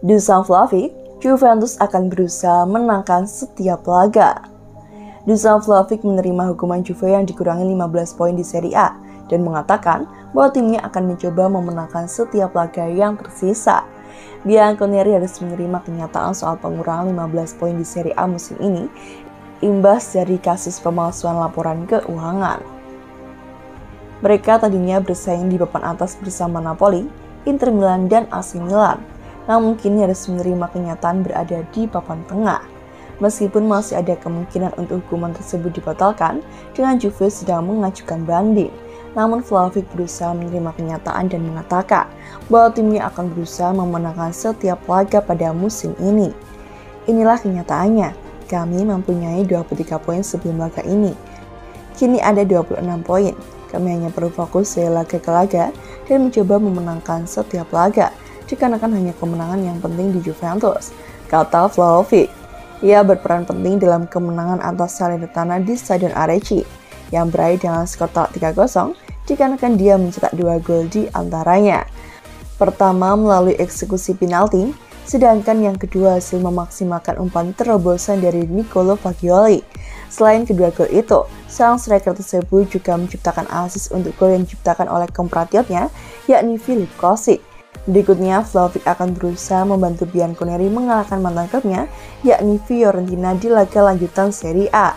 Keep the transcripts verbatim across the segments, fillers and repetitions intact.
Dusan Vlahovic, Juventus akan berusaha menangkan setiap laga. Dusan Vlahovic menerima hukuman Juve yang dikurangi lima belas poin di Serie A dan mengatakan bahwa timnya akan mencoba memenangkan setiap laga yang tersisa. Bianconeri harus menerima kenyataan soal pengurangan lima belas poin di Serie A musim ini imbas dari kasus pemalsuan laporan keuangan. Mereka tadinya bersaing di papan atas bersama Napoli, Inter Milan, dan A C Milan. Namun kini harus menerima kenyataan berada di papan tengah. Meskipun masih ada kemungkinan untuk hukuman tersebut dibatalkan, dengan Juve sedang mengajukan banding. Namun Vlahovic berusaha menerima kenyataan dan mengatakan bahwa timnya akan berusaha memenangkan setiap laga pada musim ini. Inilah kenyataannya, kami mempunyai dua puluh tiga poin sebelum laga ini. Kini ada dua puluh enam poin. Kami hanya perlu fokus dari laga ke laga dan mencoba memenangkan setiap laga. Dikarenakan hanya kemenangan yang penting di Juventus, kata Vlahovic. Ia berperan penting dalam kemenangan atas Salernitana di Stadion Arechi yang berakhir dengan skor telak tiga kosong dikarenakan dia mencetak dua gol di antaranya. Pertama melalui eksekusi penalti, sedangkan yang kedua hasil memaksimalkan umpan terobosan dari Nicolo Fagioli. Selain kedua gol itu, sang striker tersebut juga menciptakan assist untuk gol yang diciptakan oleh kompatriotnya, yakni Filip Kostic. Berikutnya, Vlahovic akan berusaha membantu Bianconeri mengalahkan mantan klubnya, yakni Fiorentina di laga lanjutan Serie A.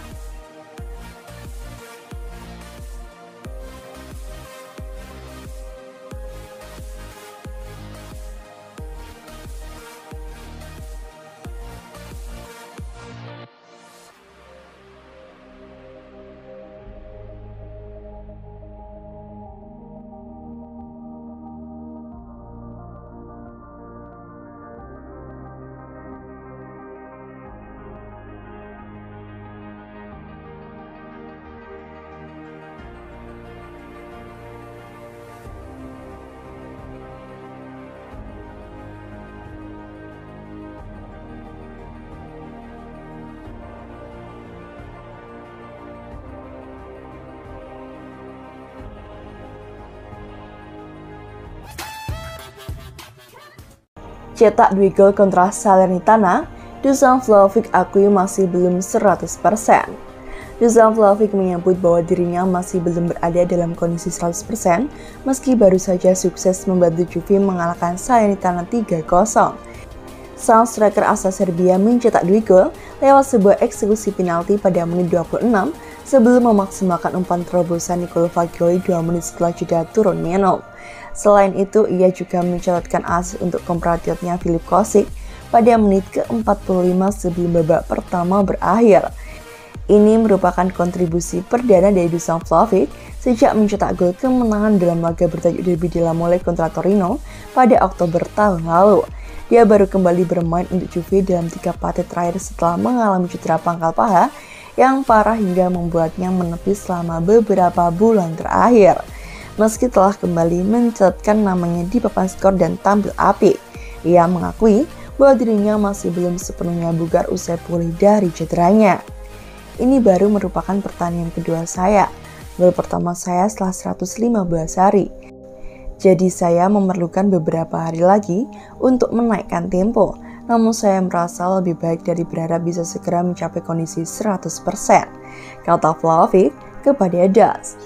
Cetak dua gol kontra Salernitana, Dusan Vlahovic akui masih belum seratus persen. Dusan Vlahovic menyebut bahwa dirinya masih belum berada dalam kondisi seratus persen meski baru saja sukses membantu Juve mengalahkan Salernitana tiga kosong. Sang striker asal Serbia mencetak dua gol lewat sebuah eksekusi penalti pada menit dua puluh enam sebelum memaksimalkan umpan terobosan Nicolo Fagioli dua menit setelah jeda turun minum. Selain itu, ia juga mencatatkan assist untuk kompatriotnya Filip Kostic pada menit ke empat puluh lima sebelum babak pertama berakhir. Ini merupakan kontribusi perdana dari Dusan Vlahovic sejak mencetak gol kemenangan dalam laga bertajuk Derby della Mole kontra Torino pada Oktober tahun lalu. Dia baru kembali bermain untuk Juve dalam tiga partai terakhir setelah mengalami cedera pangkal paha yang parah hingga membuatnya menepis selama beberapa bulan terakhir. Meski telah kembali mencatatkan namanya di papan skor dan tampil apik, ia mengakui bahwa dirinya masih belum sepenuhnya bugar usai pulih dari cederanya. Ini baru merupakan pertandingan kedua saya, gol pertama saya setelah seratus lima belas hari. Jadi saya memerlukan beberapa hari lagi untuk menaikkan tempo, namun saya merasa lebih baik dari berharap bisa segera mencapai kondisi seratus persen, kata Vlahovic kepada Das.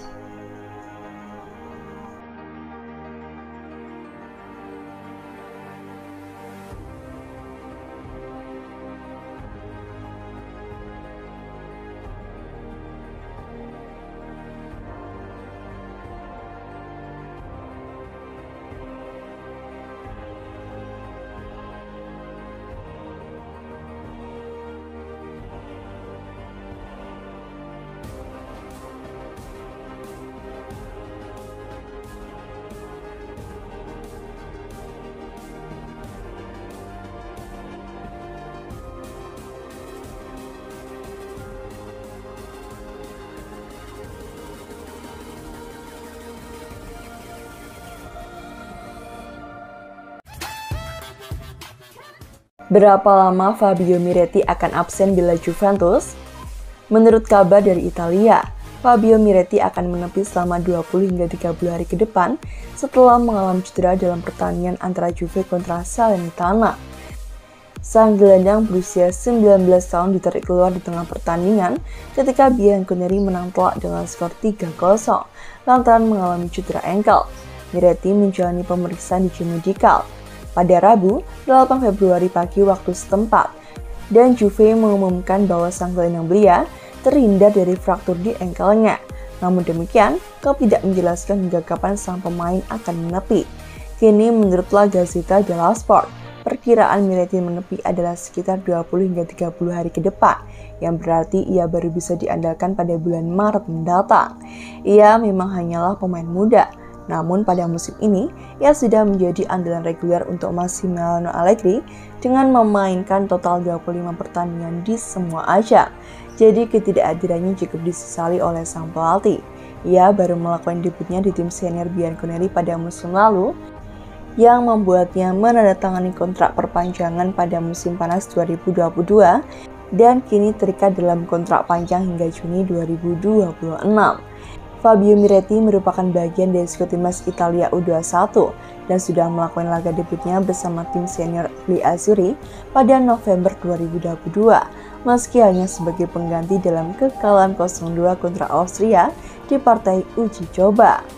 Berapa lama Fabio Miretti akan absen bila Juventus? Menurut kabar dari Italia, Fabio Miretti akan menepis selama dua puluh hingga tiga puluh hari ke depan setelah mengalami cedera dalam pertandingan antara Juve kontra Salernitana. Sang gelandang berusia sembilan belas tahun ditarik keluar di tengah pertandingan ketika Bianconeri menang telak dengan skor tiga kosong lantaran mengalami cedera engkel. Miretti menjalani pemeriksaan di Gym Medical pada Rabu, delapan Februari pagi waktu setempat, dan Juve mengumumkan bahwa sang gelandang belia terhindar dari fraktur di engkelnya. Namun demikian, klub tidak menjelaskan hingga kapan sang pemain akan menepi. Kini menurut La Gazzetta dello Sport, perkiraan Miretti menepi adalah sekitar dua puluh hingga tiga puluh hari ke depan, yang berarti ia baru bisa diandalkan pada bulan Maret mendatang. Ia memang hanyalah pemain muda, namun pada musim ini, ia sudah menjadi andalan reguler untuk Massimiliano Allegri dengan memainkan total dua puluh lima pertandingan di semua ajang. Jadi ketidakhadirannya cukup disesali oleh sang pelatih. Ia baru melakukan debutnya di tim senior Bianconeri pada musim lalu, yang membuatnya menandatangani kontrak perpanjangan pada musim panas dua ribu dua puluh dua dan kini terikat dalam kontrak panjang hingga Juni dua ribu dua puluh enam. Fabio Miretti merupakan bagian dari skuad timnas Italia U dua puluh satu dan sudah melakukan laga debutnya bersama tim senior Gli Azzurri pada November dua ribu dua puluh dua, meski hanya sebagai pengganti dalam kekalahan nol dua kontra Austria di partai uji coba.